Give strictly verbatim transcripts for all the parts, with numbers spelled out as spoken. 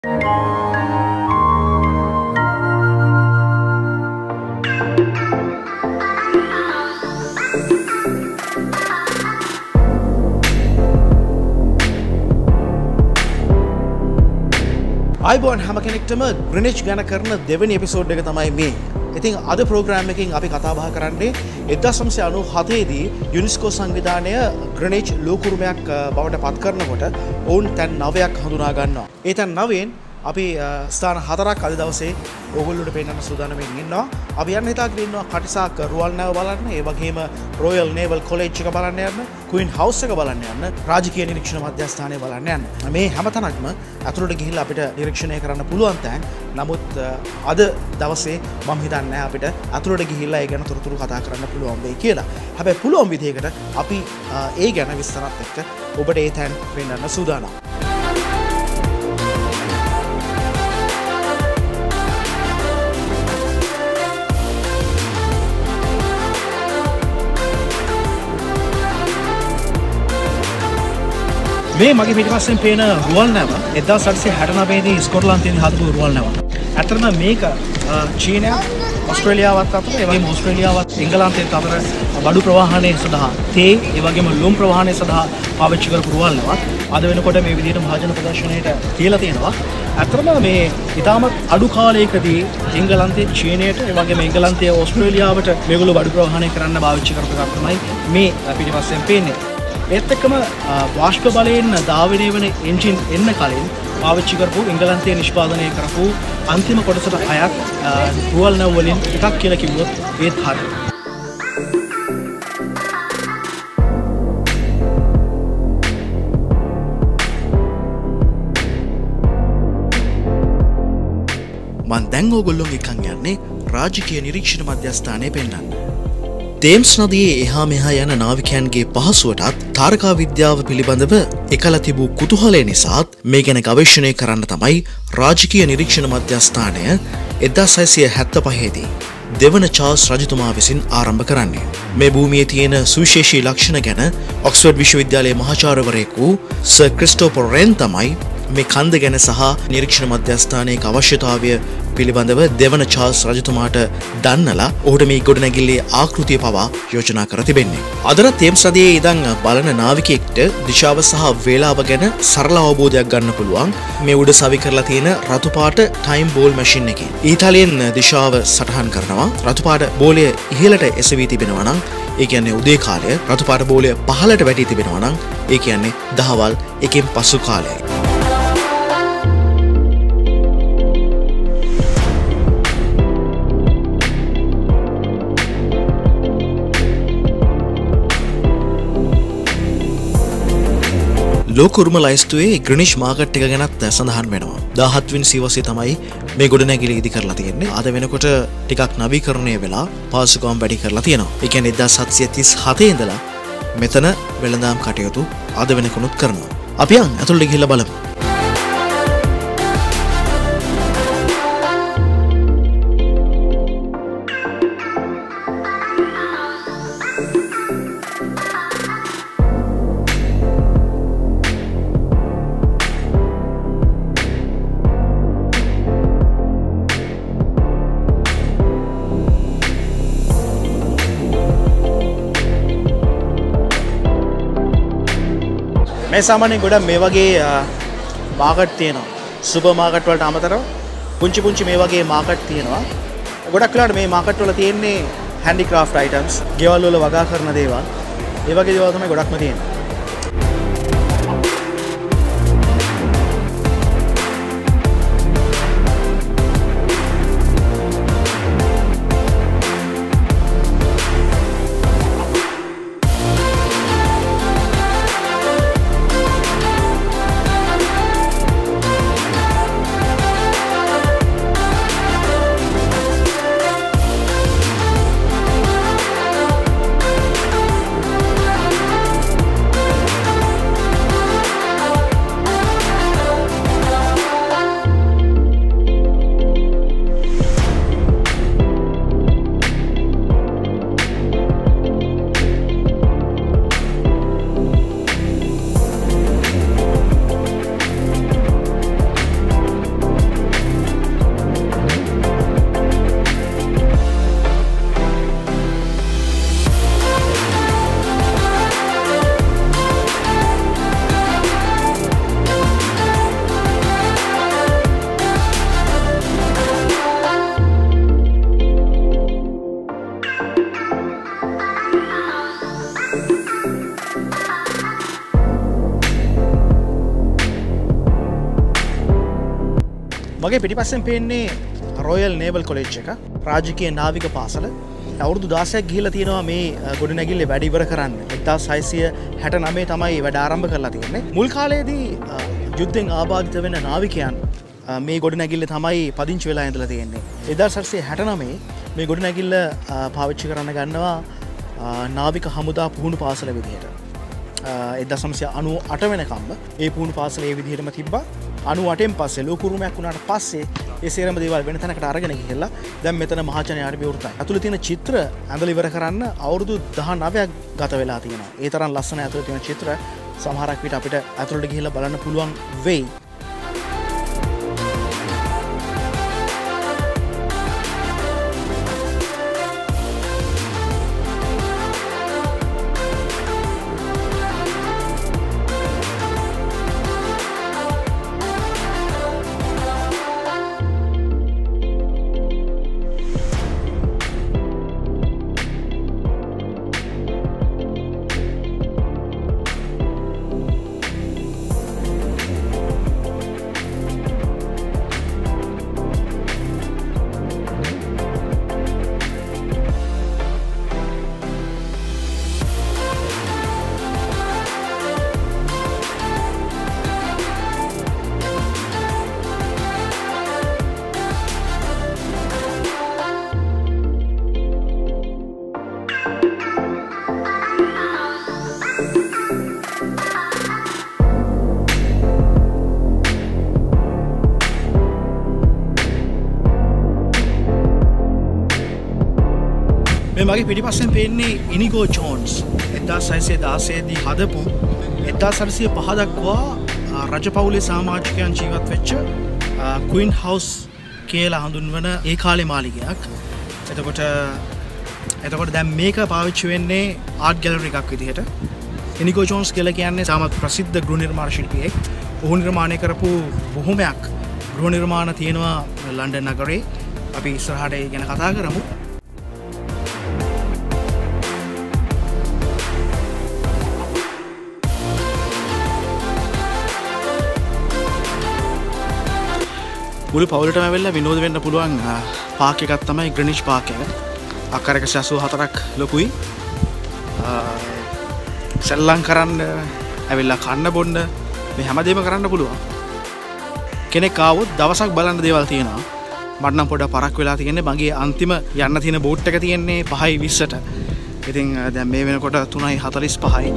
අයිබෝන් හැම කෙනෙක්ටම ග්‍රීනිච් ගැන කරන දෙවෙනි එපිසෝඩ් එක තමයි මේ. ඉතින් අද ප්‍රෝග්‍රෑම් එකකින් අපි කතා බහ කරන්නේ එක්දාස් නවසිය අනූහතේ දී යුනෙස්කෝ සංවිධානය ග්‍රීනිච් ලෝකුරුමයක් බවට පත් කරනකොට ඔවුන් තැන් නවයක් හඳුනා ගන්නවා. ඒ තැන් නවයෙන් අපි ස්ථාන හතරක් අද දවසේ ඕගොල්ලොන්ට පෙන්නන්න සූදානම්ෙන් ඉන්නවා. අපි යන්න හිතාගෙන ඉන්නවා කටිසාක් රුවල් නැව බලන්න, ඒ වගේම රොයල් නේවල් කොලෙජ් එක බලන්න යන්න, ක්වීන් හවුස් එක බලන්න යන්න, රාජකීය නිරීක්ෂණ මධ්‍යස්ථානය බලන්න යන්න. මේ හැම තැනක්ම අතුරට ගිහිල්ලා අපිට නිරීක්ෂණය කරන්න පුළුවන් තැන්. නමුත් අද දවසේ මම හිතන්නේ අපිට අතුරට ගිහිල්ලා ඒ ගැන තොරතුරු කතා කරන්න පුළුවන් වෙයි කියලා. හැබැයි පුළුවන් විදිහකට අපි ඒ ගැන විස්තරات එක්ක ඔබට ඒ තැන් පෙන්නන්න සූදානම්. මේ මගේ පිටිපස්සෙන් පේන රුවල් නැව එක්දාස් අටසිය හැටනවය දී ස්කොට්ලන්තයෙන් හදපු රුවල් නැව. ඇත්තටම මේක චීනය, ඕස්ට්‍රේලියාවත් අතර, ඒ වගේම ඕස්ට්‍රේලියාවත් එංගලන්තයත් අතර බඩු ප්‍රවාහනය සඳහා තේ, ඒ වගේම ලුම් ප්‍රවාහනය සඳහා පාවිච්චි කරපු රුවල් නැවක්. අද වෙනකොට මේ විදිහට මහජන ප්‍රදර්ශනයට තියලා තියෙනවා. ඇත්තටම මේ ඉතාමත් අඩු කාලයකදී එංගලන්තයේ චීනයට, ඒ වගේම එංගලන්තයේ ඕස්ට්‍රේලියාවට මේගොල්ලෝ බඩු ප්‍රවාහනය කරන්න පාවිච්චි කරපු එකක් තමයි මේ පිටිපස්සෙන් පේන්නේ. ඒත් එක්කම වාෂ්ප බලයෙන් ධාවනය වන එන්ජින් එන්න කලින් පාවිච්චි කරපු එංගලන්තයේ නිෂ්පාදනය කරපු අන්තිම කොටසට හයක් රුවල් නැව් වලින් එකක් කියලා කිව්වොත් ඒත් හරියි. මම දැන් ඕගොල්ලොන්ගේ එකන් යන්නේ රාජකීය නිරීක්ෂණ මධ්‍යස්ථානයේ පෙන්නන්න. තේම්ස් නදියේ එහා මෙහා යන නාවිකයන්ගේ පහසුවටත් තාරකා විද්‍යාව පිළිබඳව එකල තිබූ කුතුහලය නිසාත් මේ ගැන ගවේෂණය කරන්න තමයි රාජකීය නිරීක්ෂණ මධ්‍යස්ථානය එක්දාස් හයසිය හැත්තෑ දී දෙවන චාල්ස් රජතුමා විසින් ආරම්භ කරන්නේ. මේ භූමියේ තියෙන සුවිශේෂී ලක්ෂණ ගැන ඔක්ස්ෆර්ඩ් විශ්වවිද්‍යාලයේ මහාචාර්යවරයෙකු සර් ක්‍රිස්ටෝෆර් රෙන් තමයි මේ කන්ද ගැන සහ නිරීක්ෂණ මධ්‍යස්ථානයේ අවශ්‍යතාවය පිළිබඳව දෙවන චාල්ස් රජතුමාට දන්නලා ඔහුට මේ ගොඩනැගිල්ලේ ආකෘතිය පවා යෝජනා කර තිබෙන්නේ. අදට තේම්ස් නදියේ ඉඳන් බලන නාවිකයෙක්ට දිශාව සහ වේලාව ගැන සරල අවබෝධයක් ගන්න පුළුවන් මේ උඩ සවි කරලා තියෙන රතු පාට ටයිම් බෝල් මැෂින් එකෙන්. ඊතාලියෙන් දිශාව සටහන් කරනවා. රතු පාට බෝලය ඉහළට එසවී තිබෙනවා නම් ඒ කියන්නේ උදේ කාලය, රතු පාට බෝලය පහළට වැටී තිබෙනවා නම් ඒ කියන්නේ දහවල් එකෙන් පසු කාලයයි. ලෝකුරුම ලයිස්තුවේ ග්‍රීනිච් මාකට් එක ගැනත් සඳහන් වෙනවා. දාහත් වෙනි සියවසේ තමයි මේ ගොඩනැගිලි ඉදි කරලා තියෙන්නේ. අද වෙනකොට ටිකක් නවීකරණය වෙලා පාසුකම් වැඩි කරලා තියෙනවා. ඒ කියන්නේ එක්දාස් හත්සිය තිස් හතේ ඉඳලා මෙතන වෙළඳාම් කටයුතු අද වෙනකොනුත් කරනවා. අපි යන් ඇතුළට ගිහිල්ලා බලමු. මේ සාමාන්‍යයෙන් ගොඩක් මේ වගේ මාකට් තියෙනවා. සුපර් මාකට් වලට අමතරව පුංචි පුංචි මේ වගේ මාකට් තියෙනවා. ගොඩක් වෙලාවට මේ මාකට් වල තියෙන්නේ හැන්ඩික්‍රාෆ්ට් අයිටම්ස්, ගෙවල් වල වගා කරන දේවල්. ඒ වගේ දේවල් තමයි ගොඩක්ම තියෙන්නේ. මගේ පිටිපස්සෙන් පේන්නේ රොයල් නේවල් කොලෙජ් එක රාජකීය නාවික පාසල. අවුරුදු දාසයක් ගිහිල්ලා තියෙනවා මේ ගොඩනැගිල්ලේ වැඩ ඉවර කරන්න. එක්දාස් හයසිය හැට නවය තමයි වැඩ ආරම්භ කරලා තියෙන්නේ. මුල් කාලයේදී යුද්ධෙන් ආබාධිත වෙන නාවිකයන් මේ ගොඩනැගිල්ල තමයි පදිංචි වෙලා ඉඳලා තියෙන්නේ. එක්දාස් අටසිය හැට නවයේ මේ ගොඩනැගිල්ල පාවිච්චි කරන්න ගන්නවා නාවික හමුදා පුහුණු පාසල විදිහට. එක්දාස් නවසිය අනූ අට වෙනකම්ම ඒ පුහුණු පාසල ඒ විදිහටම තිබ්බා. අනූ අටෙන් පස්සේ ලෝක උරුමයක් වුණාට පස්සේ ඒ සේරම දේවල් වෙන තැනකට අරගෙන ගිහිල්ලා දැන් මෙතන මහජනයාට විවෘතයි. ඇතුළේ තියෙන චිත්‍ර ඇඳලා ඉවර කරන්න අවුරුදු දහනවයක් ගත වෙලා තියෙනවා. ඒ තරම් ලස්සන ඇතුළේ තියෙන චිත්‍ර සමහරක් විට අපිට ඇතුළට ගිහිල්ලා බලන්න පුළුවන් වෙයි. මගේ පිටිපස්සෙන් පේන්නේ ඉනිගෝ ජෝන්ස් එක්දාස් හයසිය දාසය දී හදපු එක්දාස් අටසිය පහ දක්වා රජපෞලේ සමාජිකයන් ජීවත් වෙච්ච ක්වීන් හවුස් කියලා හඳුන්වන ඒ කාලේ මාලිගයක්. එතකොට එතකොට දැන් මේක පාවිච්චි වෙන්නේ ආර්ට් ගැලරි එකක් විදිහට. ඉනිගෝ ජෝන්ස් කියලා කියන්නේ සාමත් ප්‍රසිද්ධ ගෘහ නිර්මාණ ශිල්පියෙක්. ඔහු නිර්මාණය කරපු බොහොමයක් ගෘහ නිර්මාණ තියෙනවා ලන්ඩන් නගරේ. අපි ඉස්සරහට ඒ ගැන කතා කරමු. මුළු පවුලටම ඇවිල්ලා විනෝද වෙන්න පුළුවන් පාක් එකක් තමයි ග්‍රීනිච් පාක් එක. අක්කර එකසිය අසූ හතරක් ලොකුයි. සෙල්ලම් කරන්න, ඇවිල්ලා කන්න බොන්න මේ හැමදේම කරන්න පුළුවන්. කෙනෙක් ආවොත් දවසක් බලන්න දේවල් තියෙනවා. මට නම් පොඩ්ඩක් පරක් වෙලා තියෙන්නේ මගේ අන්තිම යන්න තියෙන බෝට් එක තියෙන්නේ පහයි විස්සට. ඉතින් දැන් මේ වෙනකොට තුනයි හතළිස් පහයි.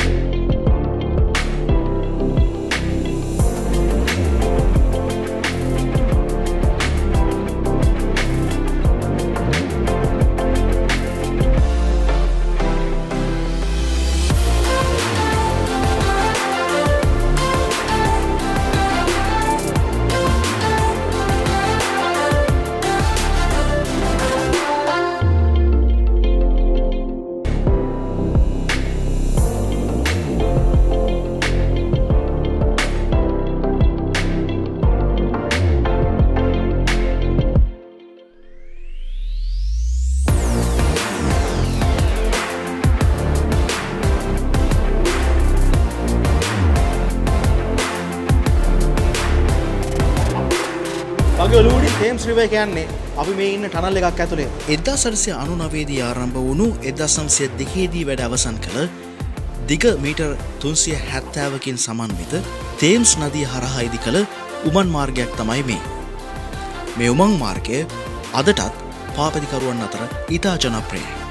ඔලුවඩි තේම්ස් රිවර් කියන්නේ අපි මේ ඉන්න ටනල් එකක් ඇතුලේ. එක්දාස් අටසිය අනූනවය දී ආරම්භ වුණු එක්දාස් නවසිය දෙක දී වැඩ අවසන් කළ දිග මීටර් තුන්සිය හැත්තෑවකින් සමන්විත තේම්ස් නදිය හරහා ඉදි කළ උමන් මාර්ගයක් තමයි මේ. මේ උමං මාර්ගය අදටත් පාපැදිකරුවන් අතර ඉතා ජනප්‍රියයි.